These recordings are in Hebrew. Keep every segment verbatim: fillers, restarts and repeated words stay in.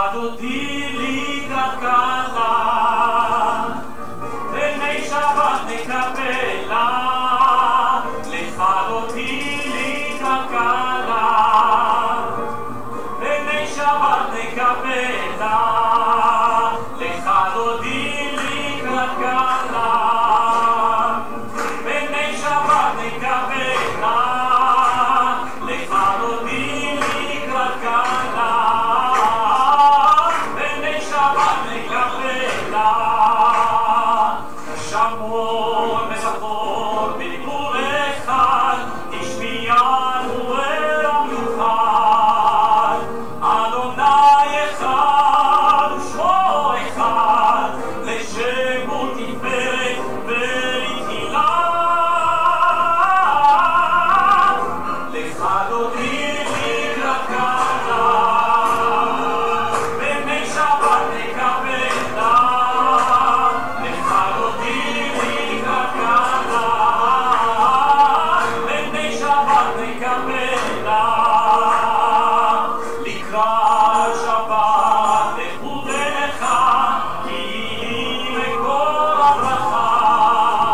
לך דודי לקראת כלה, בני שבת נקבלה, לך דודי לקראת כלה, בני שבת נקבלה, לך דודי לקראת כלה, בני שבת נקבלה, לך דודי לקראת כלה, בני שבת נקבלה. שמור וזכור בדיבור אחד, תשמיענו אל המיוחד. אדוני אחד ושמו אחד, לשמו תפארת ולתהילה. לך דודי לקראת כלה, בני שבת נקבלה, לך דודי לקראת כלה, בני שבת נקבלה. לקראת שבת לכו ולכה, כי היא מקור הברכה,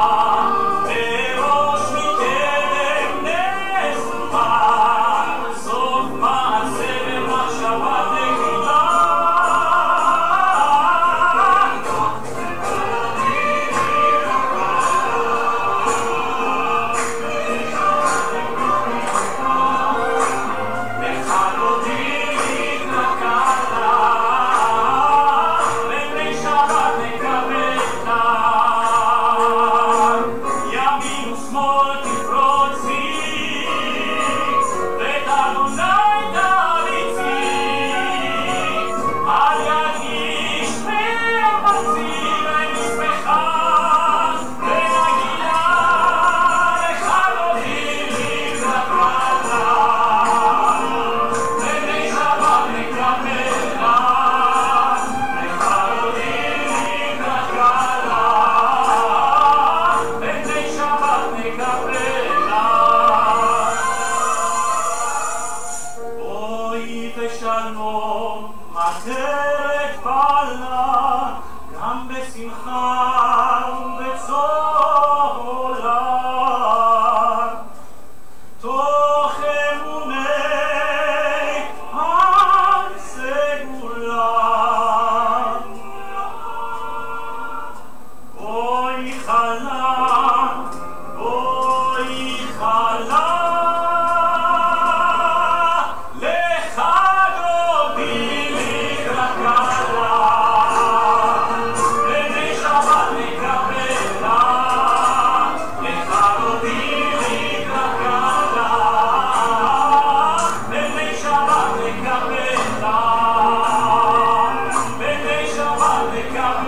בראש מקדם נשואה, סוף מעשה במחשבה תחילה. לך דודי לקראת כלה, בני שבת נקבלה. ימין ושמאל תפרוצי, ואת אדוני תריצי. על יד איש מאמצי ונשמחה, ונגילה. לך דודי לקראת כלה, בני שבת נקבלה, לך דודי לקראת כלה, בני שבת נקבלה. בואי ושלום עטרת פעלה, גם בשמחה ובצהלה, תוך אמוני הסגולה. בואי חלה, בואי חלה, לך דודי לקראת כלה, בני שבת נקבלה, לך דודי לקראת כלה, בני שבת נקבלה, בני שבת נקבלה.